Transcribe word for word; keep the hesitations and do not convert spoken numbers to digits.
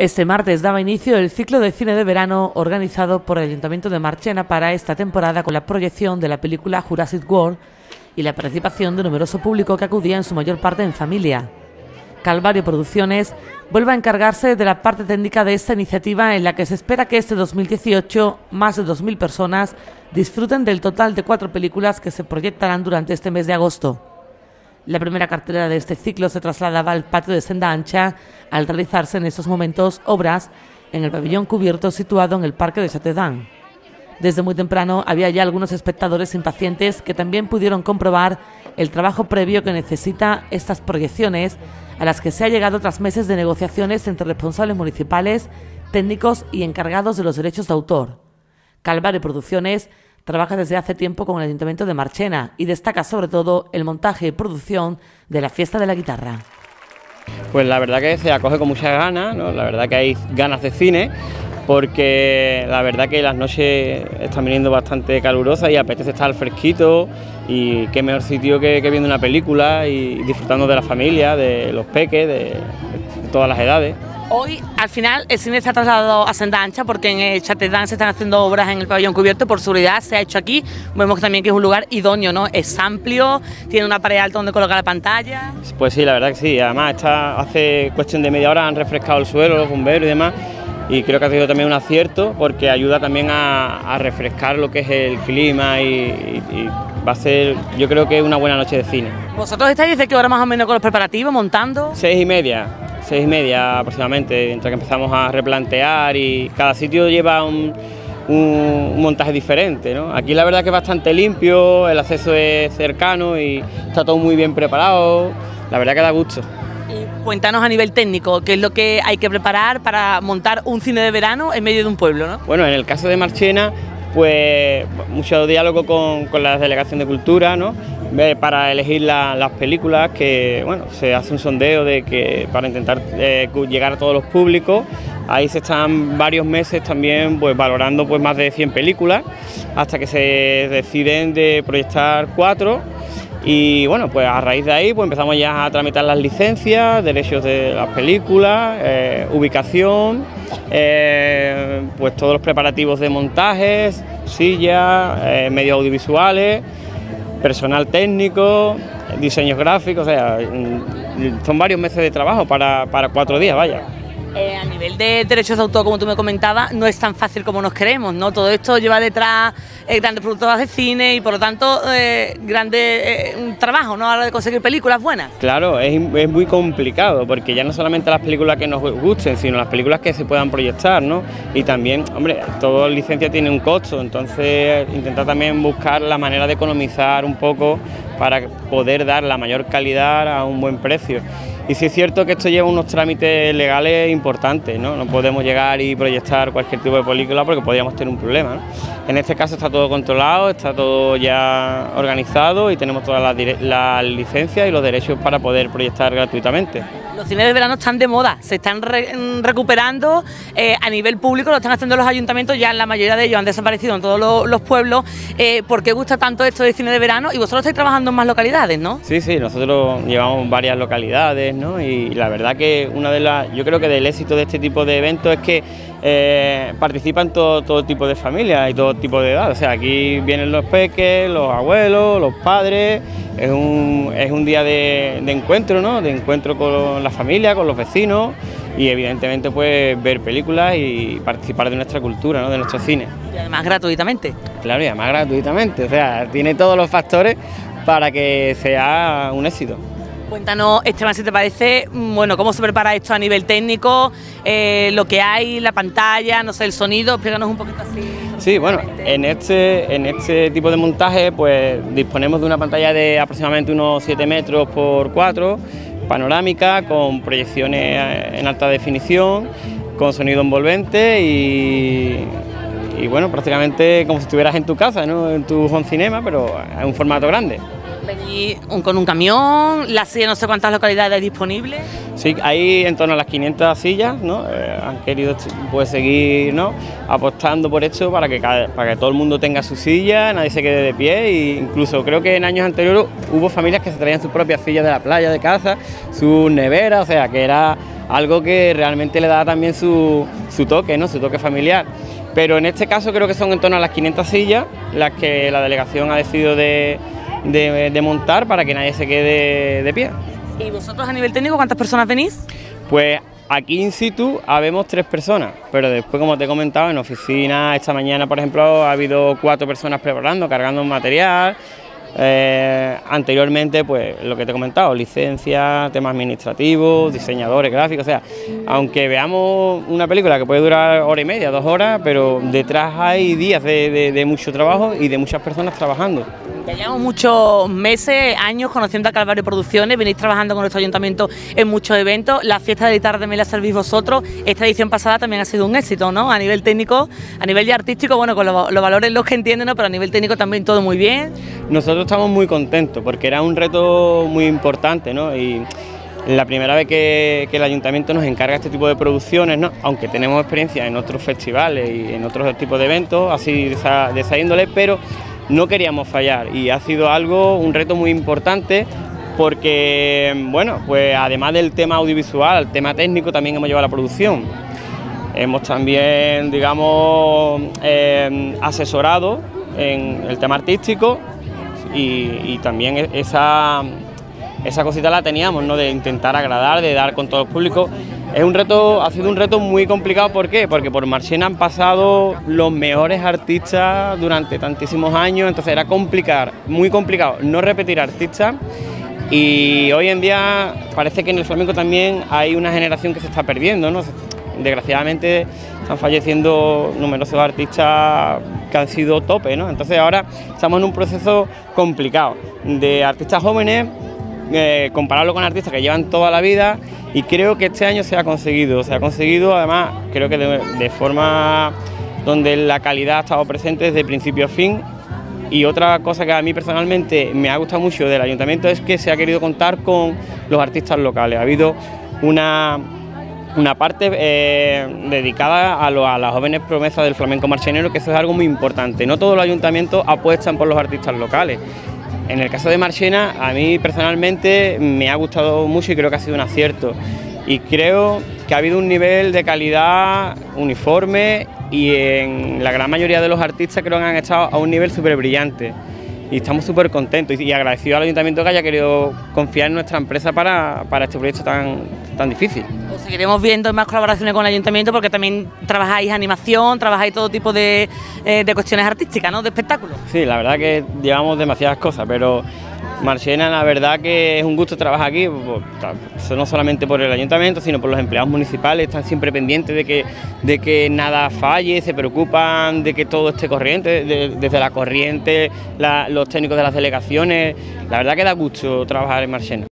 Este martes daba inicio el ciclo de cine de verano organizado por el Ayuntamiento de Marchena para esta temporada, con la proyección de la película Jurassic World y la participación de numeroso público que acudía en su mayor parte en familia. Calvario Producciones vuelve a encargarse de la parte técnica de esta iniciativa, en la que se espera que este dos mil dieciocho más de dos mil personas disfruten del total de cuatro películas que se proyectarán durante este mes de agosto. La primera cartelera de este ciclo se trasladaba al patio de Senda Ancha al realizarse en estos momentos obras en el pabellón cubierto situado en el Parque de Chatedán. Desde muy temprano había ya algunos espectadores impacientes que también pudieron comprobar el trabajo previo que necesita estas proyecciones, a las que se ha llegado tras meses de negociaciones entre responsables municipales, técnicos y encargados de los derechos de autor. Calvario Producciones trabaja desde hace tiempo con el Ayuntamiento de Marchena y destaca sobre todo el montaje y producción de la Fiesta de la Guitarra. Pues la verdad que se acoge con muchas ganas, ¿no? La verdad que hay ganas de cine, porque la verdad que las noches están viniendo bastante calurosas y apetece estar al fresquito, y qué mejor sitio que, que viendo una película y disfrutando de la familia, de los peques, de, de todas las edades. Hoy, al final, el cine está trasladado a Senda Ancha porque en el Chatedán se están haciendo obras en el pabellón cubierto. Por seguridad se ha hecho aquí. Vemos también que es un lugar idóneo, ¿no? Es amplio, tiene una pared alta donde colocar la pantalla. Pues sí, la verdad que sí. Además, está, hace cuestión de media hora han refrescado el suelo, los bomberos y demás. Y creo que ha sido también un acierto, porque ayuda también a, a refrescar lo que es el clima y, y, y va a ser, yo creo que es una buena noche de cine. ¿Vosotros estáis desde qué hora más o menos con los preparativos, montando? Seis y media. Seis y media aproximadamente, entre que empezamos a replantear, y cada sitio lleva un, un, un montaje diferente, ¿no? Aquí la verdad que es bastante limpio, el acceso es cercano y está todo muy bien preparado, la verdad que da gusto. Y cuéntanos a nivel técnico, ¿qué es lo que hay que preparar para montar un cine de verano en medio de un pueblo, ¿no? Bueno, en el caso de Marchena, pues mucho diálogo con, con la Delegación de Cultura, ¿no? Para elegir la, las películas, que bueno, se hace un sondeo de que para intentar eh, llegar a todos los públicos. Ahí se están varios meses también pues valorando pues más de cien películas, hasta que se deciden de proyectar cuatro. Y bueno, pues a raíz de ahí pues empezamos ya a tramitar las licencias, derechos de las películas, eh, ubicación, eh, pues todos los preparativos de montajes, sillas, eh, medios audiovisuales, personal técnico, diseños gráficos, o sea, son varios meses de trabajo para, para cuatro días, vaya. Eh, a nivel de derechos de autor, como tú me comentabas, no es tan fácil como nos creemos, ¿no? Todo esto lleva detrás eh, grandes productoras de cine y por lo tanto eh, grande eh, un trabajo, ¿no? A la hora de conseguir películas buenas. Claro, es, es muy complicado, porque ya no solamente las películas que nos gusten, sino las películas que se puedan proyectar, ¿no? Y también, hombre, toda licencia tiene un costo, entonces intentar también buscar la manera de economizar un poco para poder dar la mayor calidad a un buen precio. Y sí es cierto que esto lleva unos trámites legales importantes, ¿no? No podemos llegar y proyectar cualquier tipo de película porque podríamos tener un problema, ¿no? En este caso está todo controlado, está todo ya organizado y tenemos todas las, las licencias y los derechos para poder proyectar gratuitamente. Los cines de verano están de moda, se están re recuperando eh, a nivel público, lo están haciendo los ayuntamientos, ya la mayoría de ellos han desaparecido en todos los, los pueblos. Eh, ¿Por qué gusta tanto esto de cine de verano? Y vosotros estáis trabajando en más localidades, ¿no? Sí, sí, nosotros llevamos varias localidades, ¿no? Y la verdad que una de las, yo creo que del éxito de este tipo de eventos es que eh, participan todo, todo tipo de familias y todo tipo de edad. O sea, aquí vienen los peques, los abuelos, los padres. Es un, es un día de, de encuentro, ¿no? De encuentro con la familia, con los vecinos, y evidentemente pues ver películas y participar de nuestra cultura, ¿no? De nuestro cine. Y además gratuitamente. Claro, y además gratuitamente, o sea, tiene todos los factores para que sea un éxito. Cuéntanos, Esteban, si te parece, bueno, cómo se prepara esto a nivel técnico, eh, lo que hay, la pantalla, no sé, el sonido, explícanos un poquito así. Sí, bueno, en este, en este tipo de montaje pues disponemos de una pantalla de aproximadamente unos siete metros por cuatro, panorámica, con proyecciones en alta definición, con sonido envolvente y, y bueno, prácticamente como si estuvieras en tu casa, ¿no? En tu home cinema, pero en un formato grande. Venís con un camión, las sillas, no sé cuántas localidades hay disponibles. Sí, hay en torno a las quinientas sillas, ¿no? Eh, han querido pues seguir, ¿no? apostando por esto para que, cada, para que todo el mundo tenga su silla, nadie se quede de pie, e incluso creo que en años anteriores hubo familias que se traían sus propias sillas de la playa, de casa, sus neveras, o sea que era algo que realmente le da también su, su toque, ¿no? Su toque familiar. Pero en este caso creo que son en torno a las quinientas sillas las que la delegación ha decidido de, de, de montar para que nadie se quede de pie. ¿Y vosotros a nivel técnico cuántas personas venís? Pues aquí in situ habemos tres personas, pero después, como te he comentado, en oficina, esta mañana por ejemplo ha habido cuatro personas preparando, cargando material. Eh, anteriormente, pues lo que te he comentado, licencias, temas administrativos, diseñadores, gráficos, o sea, aunque veamos una película que puede durar hora y media, dos horas, pero detrás hay días de, de, de mucho trabajo y de muchas personas trabajando. Ya llevamos muchos meses, años conociendo a Calvario Producciones, venís trabajando con nuestro ayuntamiento en muchos eventos, la fiesta de guitarra también la servís vosotros, esta edición pasada también ha sido un éxito, ¿no? A nivel técnico, a nivel ya artístico, bueno, con los, los valores los que entienden, ¿no? Pero a nivel técnico también todo muy bien. Nosotros estamos muy contentos porque era un reto muy importante, ¿no? Y la primera vez que, que el ayuntamiento nos encarga este tipo de producciones, ¿no? Aunque tenemos experiencia en otros festivales y en otros tipos de eventos, así de esa, de esa índole, pero no queríamos fallar y ha sido algo, un reto muy importante porque, bueno, pues además del tema audiovisual, el tema técnico también hemos llevado la producción. Hemos también, digamos, eh, asesorado en el tema artístico y, y también esa, esa cosita la teníamos, ¿no? De intentar agradar, de dar con todo el público. Es un reto, ha sido un reto muy complicado, ¿por qué? Porque por Marchena han pasado los mejores artistas durante tantísimos años, entonces era complicar, muy complicado no repetir artistas y hoy en día parece que en el flamenco también hay una generación que se está perdiendo, ¿no? Desgraciadamente están falleciendo numerosos artistas que han sido tope, ¿no? Entonces ahora estamos en un proceso complicado de artistas jóvenes, eh, compararlo con artistas que llevan toda la vida y creo que este año se ha conseguido, se ha conseguido además creo que de, de forma donde la calidad ha estado presente desde principio a fin. Y otra cosa que a mí personalmente me ha gustado mucho del ayuntamiento es que se ha querido contar con los artistas locales. Ha habido una, una parte eh, dedicada a, lo, a las jóvenes promesas del flamenco marchenero, que eso es algo muy importante. No todos los ayuntamientos apuestan por los artistas locales. En el caso de Marchena, a mí personalmente me ha gustado mucho y creo que ha sido un acierto. Y creo que ha habido un nivel de calidad uniforme y en la gran mayoría de los artistas creo que han estado a un nivel súper brillante. Y estamos súper contentos y agradecidos al ayuntamiento que haya querido confiar en nuestra empresa para, para este proyecto tan, tan difícil. Os seguiremos viendo más colaboraciones con el ayuntamiento porque también trabajáis animación, trabajáis todo tipo de, eh, de cuestiones artísticas, ¿no? De espectáculos. Sí, la verdad que llevamos demasiadas cosas, pero Marchena, la verdad que es un gusto trabajar aquí, no solamente por el ayuntamiento, sino por los empleados municipales, están siempre pendientes de que, de que nada falle, se preocupan de que todo esté corriente, de, desde la corriente, la, los técnicos de las delegaciones, la verdad que da gusto trabajar en Marchena.